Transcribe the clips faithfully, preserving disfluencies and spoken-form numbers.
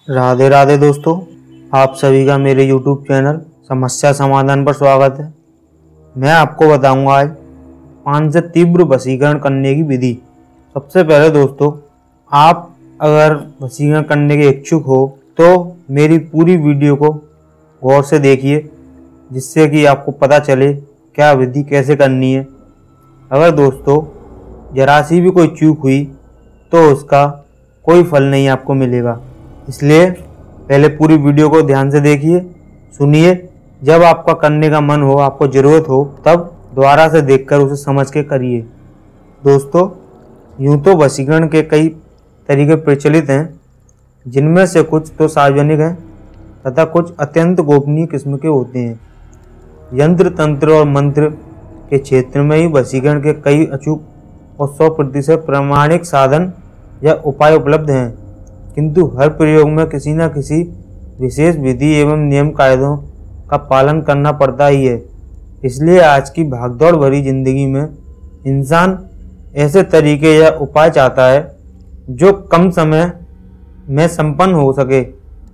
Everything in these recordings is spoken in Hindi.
राधे राधे दोस्तों, आप सभी का मेरे यूट्यूब चैनल समस्या समाधान पर स्वागत है। मैं आपको बताऊंगा आज पान से तीव्र वशीकरण करने की विधि। सबसे पहले दोस्तों, आप अगर वशीकरण करने के इच्छुक हो तो मेरी पूरी वीडियो को गौर से देखिए, जिससे कि आपको पता चले क्या विधि कैसे करनी है। अगर दोस्तों जरा सी भी कोई चूक हुई तो उसका कोई फल नहीं आपको मिलेगा, इसलिए पहले पूरी वीडियो को ध्यान से देखिए, सुनिए। जब आपका करने का मन हो, आपको ज़रूरत हो, तब दोबारा से देखकर उसे समझ के करिए। दोस्तों, यूँ तो वशीकरण के कई तरीके प्रचलित हैं, जिनमें से कुछ तो सार्वजनिक हैं तथा कुछ अत्यंत गोपनीय किस्म के होते हैं। यंत्र तंत्र और मंत्र के क्षेत्र में ही वशीकरण के कई अचूक और सौ प्रतिशत प्रामाणिक साधन या उपाय उपलब्ध हैं, किंतु हर प्रयोग में किसी न किसी विशेष विधि एवं नियम कायदों का पालन करना पड़ता ही है। इसलिए आज की भागदौड़ भरी जिंदगी में इंसान ऐसे तरीके या उपाय चाहता है जो कम समय में संपन्न हो सके।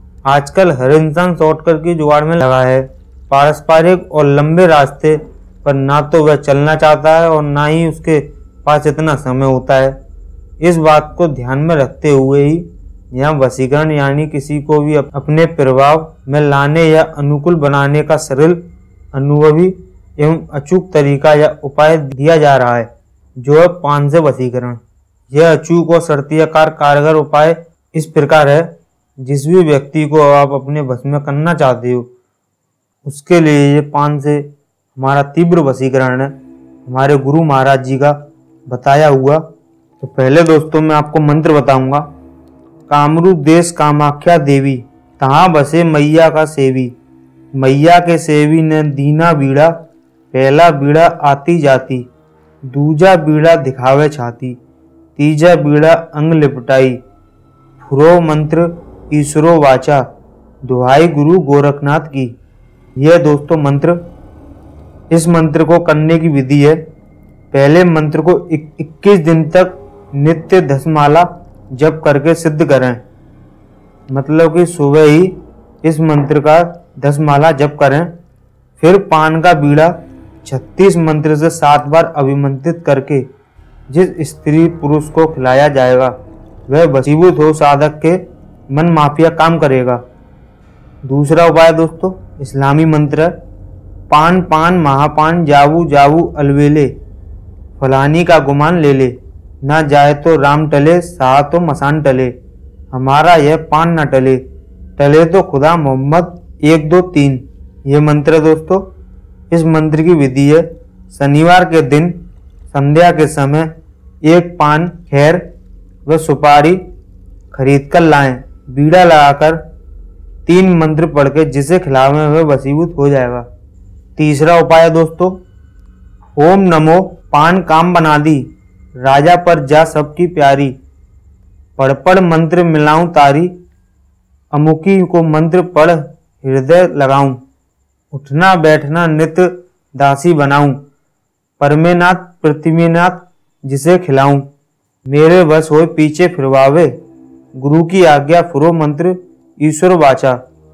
आजकल हर इंसान शॉर्टकट की जुगाड़ में लगा है। पारस्परिक और लंबे रास्ते पर ना तो वह चलना चाहता है और ना ही उसके पास इतना समय होता है। इस बात को ध्यान में रखते हुए ही यहाँ वशीकरण यानी किसी को भी अपने प्रभाव में लाने या अनुकूल बनाने का सरल, अनुभवी एवं अचूक तरीका या उपाय दिया जा रहा है, जो है पान से वशीकरण। यह अचूक और शर्तियाकार कारगर उपाय इस प्रकार है, जिस भी व्यक्ति को आप अपने वश में करना चाहते हो, उसके लिए ये पान से हमारा तीव्र वशीकरण है, हमारे गुरु महाराज जी का बताया हुआ। तो पहले दोस्तों मैं आपको मंत्र बताऊंगा। कामरूप देश कामाख्या देवी, तहाँ बसे मैया का सेवी। मैया के सेवी ने दीना बीड़ा, पहला बीड़ा आती जाती। दूजा बीड़ा दिखावे छाती, तीजा बीड़ा अंग लिपटाई। फुरो मंत्र ईश्वरो वाचा, दुहाई गुरु गोरखनाथ की। यह दोस्तों मंत्र, इस मंत्र को करने की विधि है। पहले मंत्र को इक्कीस दिन तक नित्य दस माला जप करके सिद्ध करें। मतलब कि सुबह ही इस मंत्र का दस माला जप करें। फिर पान का बीड़ा छत्तीस मंत्र से सात बार अभिमंत्रित करके जिस स्त्री पुरुष को खिलाया जाएगा वह वशीभूत हो साधक के मन माफिया काम करेगा। दूसरा उपाय दोस्तों इस्लामी मंत्र है। पान पान महापान जावू जावू अलवेले, फलानी का गुमान ले ले। ना जाए तो राम टले, साह तो मसान टले। हमारा यह पान न टले, टले तो खुदा मोहम्मद एक दो तीन। ये मंत्र है दोस्तों। इस मंत्र की विधि है, शनिवार के दिन संध्या के समय एक पान, खैर व सुपारी खरीद कर लाएं। बीड़ा लगाकर तीन मंत्र पढ़ के जिसे खिलावें वह वशीभूत हो जाएगा। तीसरा उपाय दोस्तों, ओम नमो पान काम बना दी, राजा पर जा सबकी प्यारी। पढ़ पढ़ मंत्र मिलाऊं तारी, अमुकी को मंत्र पढ़ हृदय लगाऊं। उठना बैठना नित्य दासी बनाऊं, परमेनाथ पृथ्वीनाथ जिसे खिलाऊं। मेरे वश होए पीछे फिरवावे, गुरु की आज्ञा फुरो मंत्र ईश्वर वाचा।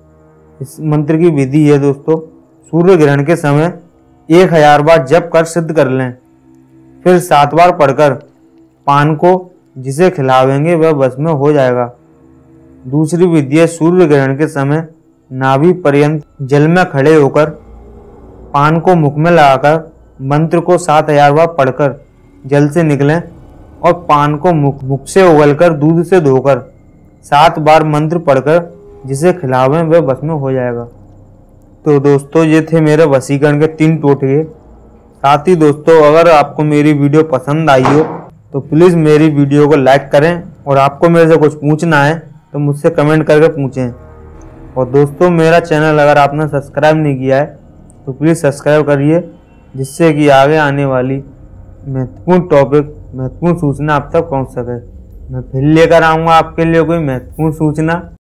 इस मंत्र की विधि है दोस्तों, सूर्य ग्रहण के समय एक हजार बार जप कर सिद्ध कर लें। फिर सात बार पढ़कर पान को जिसे खिलावेंगे वह वश में हो जाएगा। दूसरी विधि है सूर्य ग्रहण के समय नाभि पर्यंत जल में खड़े होकर पान को मुख में लगाकर मंत्र को सात हजार बार पढ़कर जल से निकलें और पान को मुख मुख से उगलकर दूध से धोकर सात बार मंत्र पढ़कर जिसे खिलावें वह वश में हो जाएगा। तो दोस्तों ये थे मेरे वशीकरण के तीन टोटके। साथ ही दोस्तों अगर आपको मेरी वीडियो पसंद आई हो तो प्लीज़ मेरी वीडियो को लाइक करें, और आपको मेरे से कुछ पूछना है तो मुझसे कमेंट करके पूछें। और दोस्तों मेरा चैनल अगर आपने सब्सक्राइब नहीं किया है तो प्लीज़ सब्सक्राइब करिए, जिससे कि आगे आने वाली महत्वपूर्ण टॉपिक, महत्वपूर्ण सूचना आप तक पहुंच सके। मैं फिर लेकर आऊँगा आपके लिए कोई महत्वपूर्ण सूचना।